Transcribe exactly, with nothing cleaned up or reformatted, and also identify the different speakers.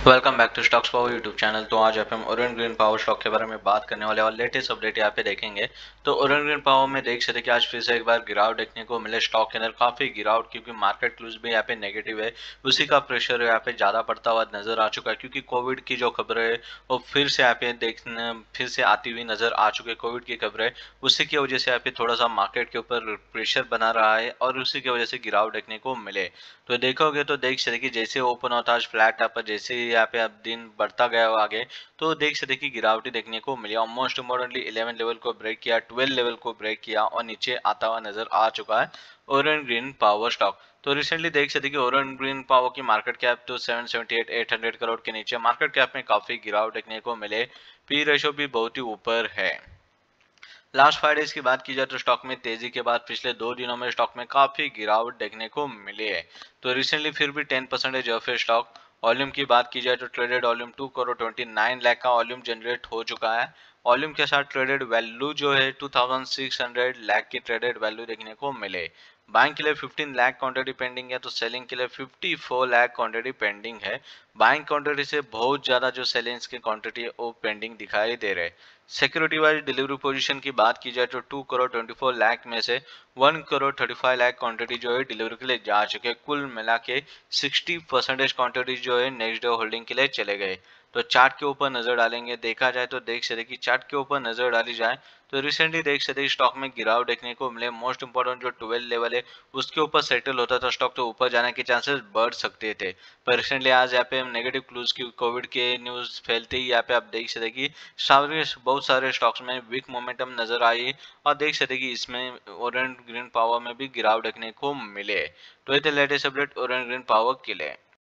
Speaker 1: Welcome back to stocks power YouTube channel. तो आज आप हम ओरियन ग्रीन पावर स्टॉक के बारे में बात करने वाले और लेटेस्ट अपडेट यहाँ पे देखेंगे। तो ओरियन ग्रीन पावर में देख सकते कि आज फिर से एक बार गिरावट देखने को मिले स्टॉक के अंदर, काफी गिरावट, क्योंकि मार्केट क्लोज भी यहाँ पे नेगेटिव है। उसी का प्रेशर यहाँ पे ज्यादा पड़ता हुआ नजर आ चुका है, क्योंकि कोविड की जो खबरें है वो फिर से यहाँ पे देखने फिर से आती हुई नजर आ चुकी है। कोविड की खबरें, उसी की वजह से यहाँ पे थोड़ा सा मार्केट के ऊपर प्रेशर बना रहा है और उसी की वजह से गिरावट देखने को मिले। तो देखोगे तो देख सकते कि जैसे ओपन होता है आज फ्लैट टॉप पर, जैसे ही यहाँ पे अब दिन बढ़ता गया आगे, तो देख सकते कि गिरावटी देखने को मिली। और मोस्ट इम्पोर्टेंटली इलेवन लेवल को ब्रेक किया, ट्वेल्व लेवल को ब्रेक किया और नीचे आता हुआ नजर आ चुका है ओरियन ग्रीन पावर स्टॉक। तो रिसेंटली देख सकते कि ओरियन ग्रीन पावर की मार्केट कैप तो seven seventy eight eight hundred crore के नीचे, मार्केट कैप में काफी गिरावट देखने को मिले। पी रेशो भी बहुत ही ऊपर है। लास्ट फाइव डेज की बात की जाए तो स्टॉक में तेजी के बाद पिछले दो दिनों में स्टॉक में काफी गिरावट देखने को मिली है। तो रिसेंटली फिर भी टेन परसेंटेज ऑफ है स्टॉक। वॉल्यूम की बात की जाए तो traded volume two crore twenty nine lakh का वॉल्यूम जनरेट हो चुका है। वॉल्यूम के साथ ट्रेडेड वैल्यू जो है two thousand six hundred lakh की ट्रेडेड वैल्यू देखने को मिले। बाइंग के लिए फिफ्टीन लाख क्वांटिटी पेंडिंग है, तो सेलिंग के लिए fifty four lakh quantity pending है। बाइंग क्वांटिटी से बहुत ज्यादा जो सेलिंग्स की क्वांटिटी है वो पेंडिंग दिखाई दे रहे। सिक्योरिटी वाइज डिलीवरी पोजीशन की बात की जाए तो two crore twenty four lakh में से one crore thirty five lakh quantity जो है डिलीवरी के लिए जा चुके हैं। कुल मिला के सिक्सटी परसेंटेज क्वांटिटी जो है नेक्स्ट डे होल्डिंग के लिए चले गए। तो चार्ट के ऊपर नजर डालेंगे, देखा जाए तो देख सकते कि चार्ट के ऊपर नजर डाली जाए तो रिसेंटली देख सकते स्टॉक में गिरावट देखने को मिले। मोस्ट इंपोर्टेंट जो ट्वेल्व लेवल है उसके ऊपर सेटल होता था स्टॉक, तो ऊपर जाने के चांसेस बढ़ सकते थे। पर रिसेंटली आज यहाँ पे हम नेगेटिव क्लूज की कोविड के न्यूज फैलते ही यहाँ पे आप देख सकते कि सारे बहुत सारे स्टॉक्स में वीक मोमेंटम नजर आई और देख सकते कि इसमें ओरेंज ग्रीन पावर में भी गिरावट देखने को मिले। तो ये थे latest update Orange Green Power के लिए।